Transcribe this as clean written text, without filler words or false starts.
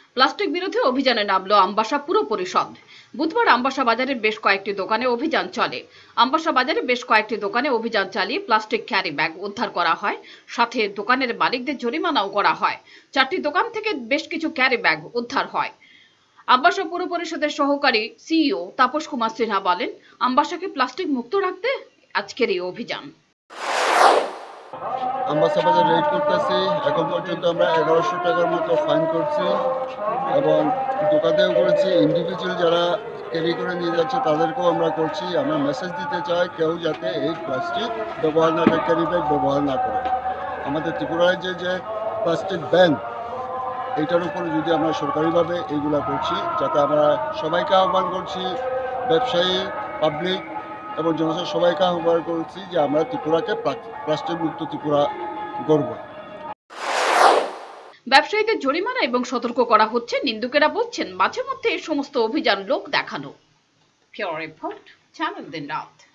Plastic বিরোধী অভিযানে নামলো আমবাসা পুর পরিষদ। বুধবার আমবাসা বাজারের বেশ কয়েকটি দোকানে অভিযান চলে। আমবাসা বাজারে বেশ কয়েকটি দোকানে অভিযান চালিয়ে প্লাস্টিক ক্যারি ব্যাগ উদ্ধার করা হয়, সাথে দোকানের মালিকদের জরিমানাও করা হয়। 4টি দোকান থেকে বেশ কিছু ক্যারি ব্যাগ উদ্ধার হয়। আমবাসা পুর পরিষদের সহকারী সিইও তাপস কুমার সিনহা বলেন, আমবাসাকে প্লাস্টিক মুক্ত রাখতে আজকের এই অভিযান। আমবাসা বাজার রেড করতেছি। এখন পর্যন্ত আমরা 1100 টাকার মতো ফাইন করছি এবং দোকানেও করেছি। ইন্ডিভিজুয়াল যারা ক্যারি করে নিয়ে যাচ্ছে তাদেরকেও আমরা করছি। আমরা মেসেজ দিতে চাই কেউ যাতে এই প্লাস্টিক ব্যবহার না করে, ক্যারি ব্যাগ ব্যবহার না করে। আমাদের ত্রিপুরা রাজ্যে যে প্লাস্টিক ব্যান, এইটার উপরে যদি আমরা সরকারিভাবে এইগুলা করছি, যাতে আমরা সবাইকে আহ্বান করছি, ব্যবসায়ী, পাবলিক এবং জনসাধারণ সবাইকে আহ্বান করছি যে আমরা ত্রিপুরাকে প্লাস্টিক মুক্ত ত্রিপুরা গড়ব। ব্যবসায়ীদের জরিমানা এবং সতর্ক করা হচ্ছে। নিন্দুকেরা বলছেন মাঝে মধ্যে এই সমস্ত অভিযান লোক দেখানো। ফিওর রিপোর্ট, চ্যানেল দিন রাত।